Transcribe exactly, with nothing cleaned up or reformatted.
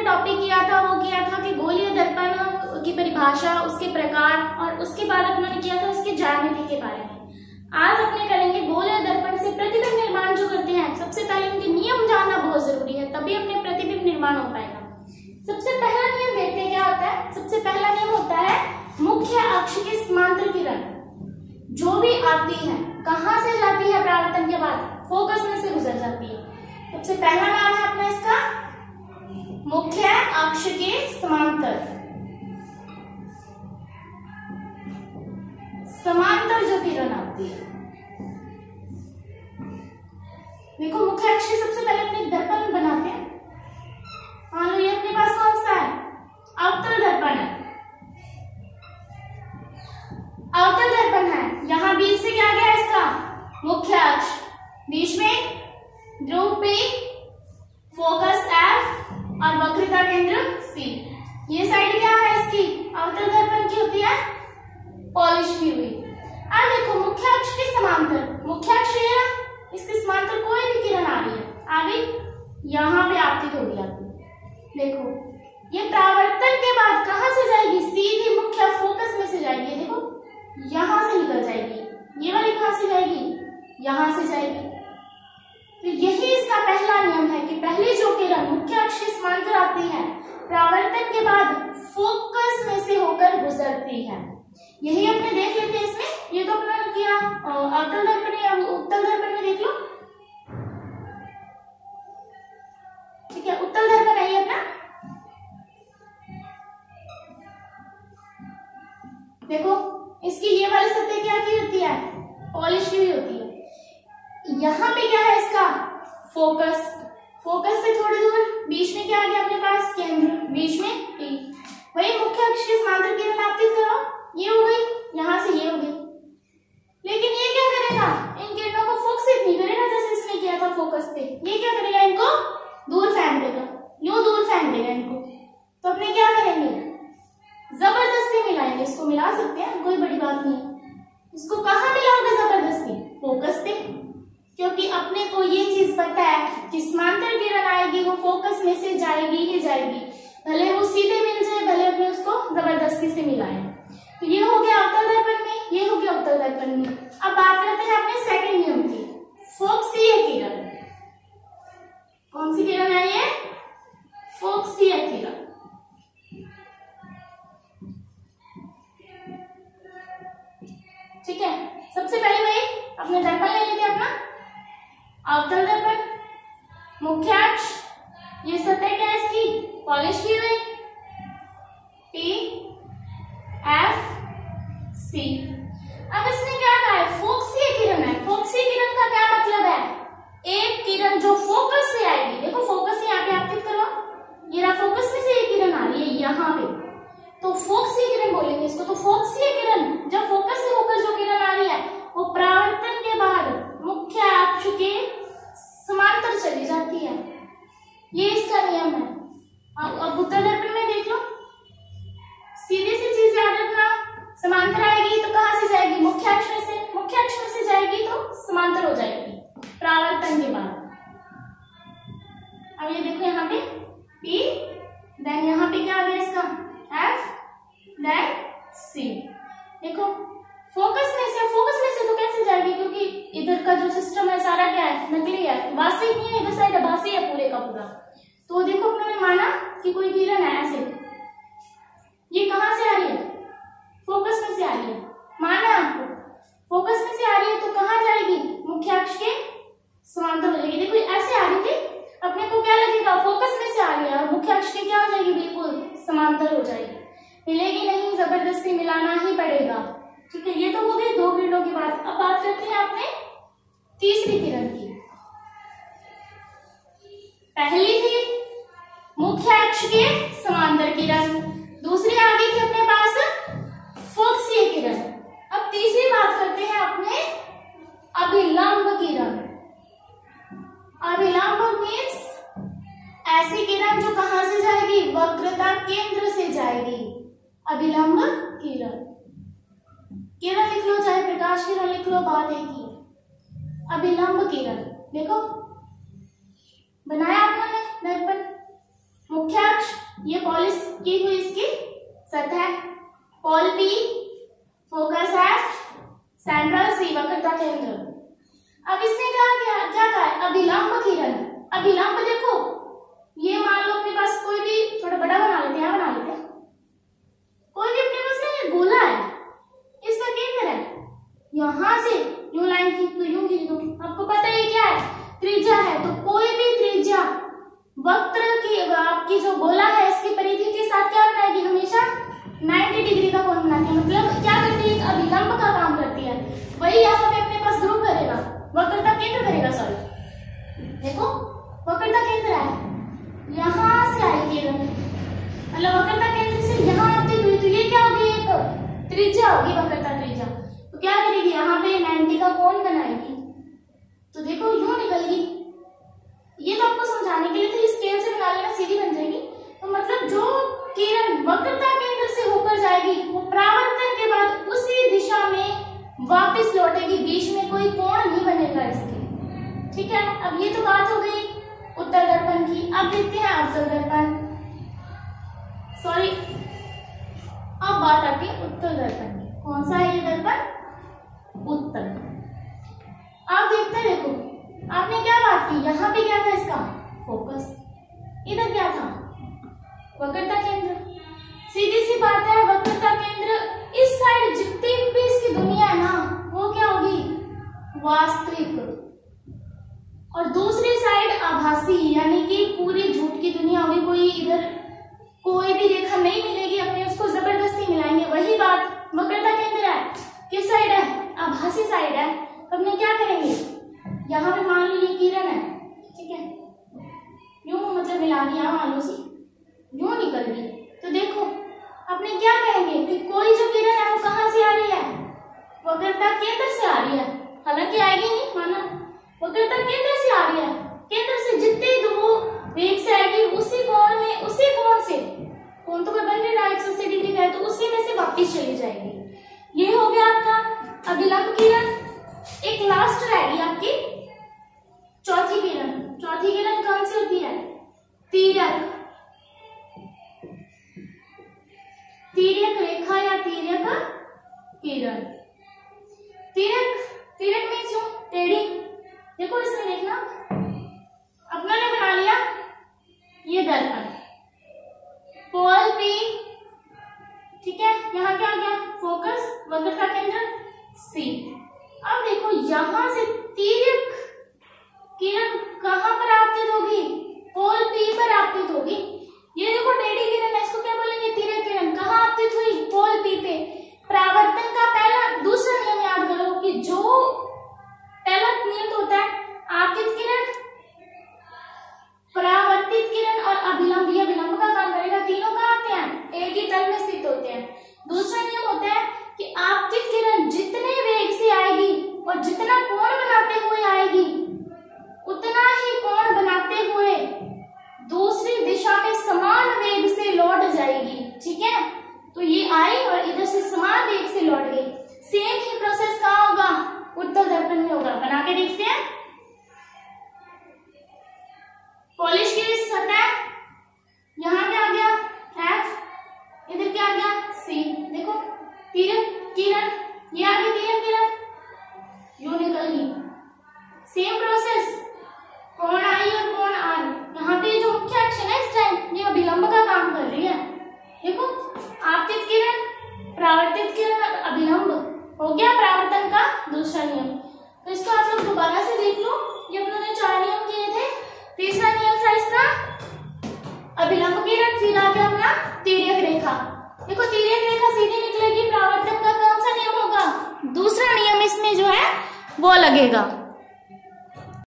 Topic किया था वो किया था कि गोलीय दर्पण की परिभाषा, उसके प्रकार और उसके बाद अपने किया था उसके ज्यामिति के बारे में। आज अपने करेंगे गोलीय दर्पण से प्रतिबिंब निर्माण जो करते हैं। सबसे पहले उनके नियम जानना बहुत जरूरी है, तभी अपने प्रतिबिंब निर्माण हो पाएगा। सबसे पहला नियम देखते हैं क्या होता है। सबसे पहला नियम होता है मुख्य अक्ष के समांतर किरण जो भी आती है कहाँ से जाती है परावर्तन के बाद, फोकस में से गुजर जाती है। सबसे पहला नाम है अपना इसका मुख्य अक्ष के समांतर। समांतर जो किरण आती है, देखो मुख्य अक्ष सबसे पहले अपने दर्पण बनाते हैं। मान लो ये अपने पास कौन सा है, अवतल दर्पण है। अवतल दर्पण है, यहां बीच से क्या गया इसका मुख्य अक्ष, बीच में ध्रुव P, फोकस F और वक्रता केंद्र C। ये साइड क्या है इसकी अवतल दर्पण की होती है पॉलिश की हुई। अब देखो मुख्य अक्ष के समांतर, मुख्य अक्ष ये है, इसके समांतर कोई भी किरण आ रही है, आ गई यहाँ पे आपतित हो गया। देखो ये परावर्तन के बाद कहां से जाएगी, सीधी मुख्य फोकस में से जाएगी। देखो यहां से निकल जाएगी, ये वाली कहां से जाएगी, यहां से जाएगी। तो यही इसका पहला नियम है कि पहली जो किरण मुख्य अक्ष के समांतर आती है परावर्तन के बाद फोकस में से होकर गुजरती है। यही अपने देख लेते हैं इसमें। ये तो अपना किया अवतल दर्पण या उत्तल दर्पण में देख लो, ठीक है। उत्तल दर्पण है ये अपना, देखो इसकी ये वाली सतह क्या की होती है, पॉलिश की हुई होती है। यहाँ पे क्या है इसका फोकस, फोकस से थोड़ी दूर बीच में क्या आ गया अपने पास केंद्र, बीच में P। वही मुख्य अक्ष के समांतर किरण आपतित करो, ये हो गई, यहाँ से ये हो गई। लेकिन ये क्या करेगा, इन किरणों को फोकसित नहीं करेगा जैसे इसने किया था फोकस पे। ये क्या करेगा, इनको दूर फेंक देगा, यूं दूर फेंक देगा इनको। तो अपने क्या करेंगे, जबरदस्ती मिलाएंगे। इसको मिला सकते हैं, कोई बड़ी बात नहीं है। इसको कहाँ मिलाओगे जबरदस्ती, फोकस पे, क्योंकि अपने को ये चीज पता है कि समांतर किरण आएगी वो फोकस में से जाएगी ही जाएगी, भले वो सीधे मिल जाए, भले अपने उसको जबरदस्ती से मिलाएं। तो ये हो गया अवतल दर्पण में, ये हो गया उत्तल दर्पण में। अब बात करते हैं अपने सेकंड नियम की, फोकसीय किरण। कौन सी किरण है ये, फोकसीय किरण। ठीक है, सबसे पहले वही अपने दर्पण ले लेते अपना अवतल दर्पण, मुख्य अक्ष, ये सतह क्या है इसकी पॉलिश की हुई, P F C। अब इसने क्या कहा है, फोकसीय किरण है। फोकसीय किरण का क्या मतलब है, एक किरण जो फोकस से आएगी। देखो फोकस से यहाँ पे आपतित करो, ये रहा फोकस में से एक किरण आ रही है यहाँ पे, तो फोकसीय किरण बोलेंगे इसको। तो फोकसीय किरण जब फोकस से होकर जो किरण आ रही है वो परावर्तन के बाद मुख्य अक्ष के समांतर चली जाती है, ये इसका नियम है। अब उत्तल दर्पण में देख लो, सीधी सी चीज याद रखना, समांतर आएगी तो कहां से जाएगी, मुख्य अक्ष में से, मुख्य अक्ष में से जाएगी तो समांतर हो जाएगी परावर्तन के बाद। अब ये देखो यहाँ पे P, देन यहाँ पे क्या आ गया इसका F, देन C। देखो फोकस में से, फोकस में से तो कैसे जाएगी, क्योंकि इधर का जो सिस्टम है सारा क्या है, नकली है, वास्तविक नहीं है, इधर साइड आभासी है पूरे का पूरा। तो देखो अपने ने माना कि कोई किरण है ऐसे, ये कहां से आ रही है, फोकस में से आ रही है, माना आपको फोकस में से आ रही है तो कहां जाएगी, मुख्य अक्ष के समांतर हो जाएगी। देखो ऐसे आ रही थी, अपने को क्या लगेगा, फोकस में से आ रही है और मुख्य अक्ष के क्या हो जाएगी, बिल्कुल समांतर हो जाएगी, मिलेगी नहीं, जबरदस्ती मिलाना ही पड़ेगा। ठीक है, ये तो हो गई दो किरणों की बात। अब बात करते हैं अपने तीसरी किरण की। पहली थी मुख्य अक्ष के समांतर किरण, दूसरी आ गई थी अपने पास फोकसीय किरण। अब तीसरी बात करते हैं अपने अभिलंब किरण। अभिलंब मीन्स ऐसी किरण जो कहां से जाएगी, वक्रता केंद्र से जाएगी, अभिलंब किरण। किरण लिख लो, चाहे प्रकाश किरण लिख लो, बात एक ही। अभिलंब किरण देखो बनाया आपने दर्पण, मुख्य अक्ष ये पॉलिश की हुई इसकी सतह, pole P focus at central C वक्रता केंद्र। अब इसने क्या क्या क्या कहा है, अभिलंब किरण। अभिलंब देखो, ये मान लो अपने पास कोई भी थोड़ा बड़ा बना लेते हैं, बना लेते हैं कोई भी अपने पास ना ये गोला है, इसका केंद्र है, यहां से यूं लाइन खींच दो, यूं खींच दो, आपको पता है क्या है, त्रिज्या है। तो कोई भी त्रिज्या वक्र की आपकी जो गोला है इसकी परिधि के साथ क्या बनाएगी, हमेशा नब्बे डिग्री का कोण बनाती है। मतलब क्या करती है, अभिलंब का काम करती है। वही यहाँ पे अपने पास ध्रुव करेगा, वक्रता केंद्र करेगा, सॉरी देखो वक्रता केंद्र है, यहाँ से आई किरण, मतलब वक्रता केंद्र से यहाँ आती हुई, तो ये क्या होगी, एक त्रिज्या होगी, वक्रता त्रिज्या। तो क्या करेगी, यहाँ पे नब्बे का कोण बनाएगी। तो देखो यूं निकल गई, ये तो आपको समझाने के लिए थी, स्केल से बना लेना, सीधी बन जाएगी। तो मतलब जो किरण वक्रता केंद्र से होकर जाएगी वो परावर्तन के बाद उसी दिशा में वापस लौटेगी, बीच में कोई कोण नहीं बनेगा इसके, ठीक है। अब ये तो बात हो गई उत्तर दर्पण की। अब देखते हैं अवतल दर्पण, सॉरी अब बात आती है उत्तल दर्पण की। कौन सा है ये दर्पण, उत्तल। अब देखते हैं, देखो आपने क्या बात की, यहाँ पे क्या था इसका फोकस, इधर क्या था वक्रता केंद्र। सीधी सी बात है, वक्रता केंद्र इस साइड जितनी भी इसकी दुनिया है ना वो क्या होगी, वास्तविक, और दूसरी साइड आभासी, यानी कि पूरी झूठ की दुनिया होगी। कोई इधर कोई भी रेखा नहीं मिलेगी, अपने उसको जबरदस्ती मिलाएंगे। वही बात वक्रता केंद्र है, किस साइड है, आभासी साइड है। तो अपने क्या करेंगे, यहाँ पे मान लो ये किरण है, ठीक है, यूं मतलब मिला दिया, मान लो सी यूं निकल गई। तो देखो अपने क्या कहेंगे कि कोई जो किरण है वो कहाँ से आ रही है, वक्रता केंद्र से आ रही है। हालांकि आएगी नहीं, माना वक्रता केंद्र से आ रही है, केंद्र से जितने दो वेग से आएगी उसी कोण में, उसी कोण से, कोण तो बन रहा है एक सौ अस्सी डिग्री का है, तो उसी में से वापस चली जाएगी। ये हो गया आपका अभिलंब किरण। एक लास्ट रहेगी आपकी चौथी किरण। चौथी किरण कौन सी होती है, तिर्यक, तिर्यक रेखा या तिर्यक किरण। तिर्यक, तिर्यक मीन्स जो टेढ़ी। देखो इसमें देखना, अपना ने बना लिया ये दर्पण, पोल पी, ठीक है, यहाँ क्या आ गया फोकस, वक्रता केंद्र सी। अब देखो यहां से तिर्यक किरण कहां पर आपतित होगी, पोल पी पर आपतित होगी। ये देखो टेढ़ी किरण है, इसको क्या बोलेंगे, तिर्यक किरण। कहां आपतित हुई, पोल पी पे। परावर्तन का पहला दूसरा नियम याद करो कि जो पहला नियम तो होता है आपतित किरण, परावर्तित किरण और अभिलंब। ये अभिलंब का काम करेगा, तीनों कहां आते हैं, एक ही तल में स्थित होते हैं। दूसरा नियम होता है कि आपतित किरण जितने वेग से आएगी और जितना कोण बनाते हुए आएगी उतना ही कोण बनाते हुए दूसरी दिशा में समान वेग से लौट जाएगी, ठीक है। तो ये आई और इधर से समान वेग से लौट गई। सेम ही प्रोसेस कहाँ होगा, उत्तल दर्पण में होगा। बना के देखते हैं। पॉलिश की सतह, यहाँ क्या आ गया एफ, इधर क्या आ गया सी। देखो तिर्यक किरण, ये आ गई तिर्यक किरण, यूं निकल गई। सेम प्रोसेस, कोण आई और कोण आर। यहाँ पे जो मुख्य अक्ष है ना इस टाइम ये अभिलंब का काम कर रही है। देखो आपतित किरण, परावर्तित किरण और अभिलंब हो गया परावर्तन का दूसरा नियम। तो इसको आप लोग दोबारा से देख लो, ये हम लोगों ने चार नियम किए थे। तीसरा नियम था इसका अभिलंब किरण, फिर आ गया अपना तिर्यक रेखा। देखो तिर्यक रेखा सीधी निकलेगी, परावर्तन का कौन सा नियम होगा, दूसरा नियम इसमें जो है वो लगेगा।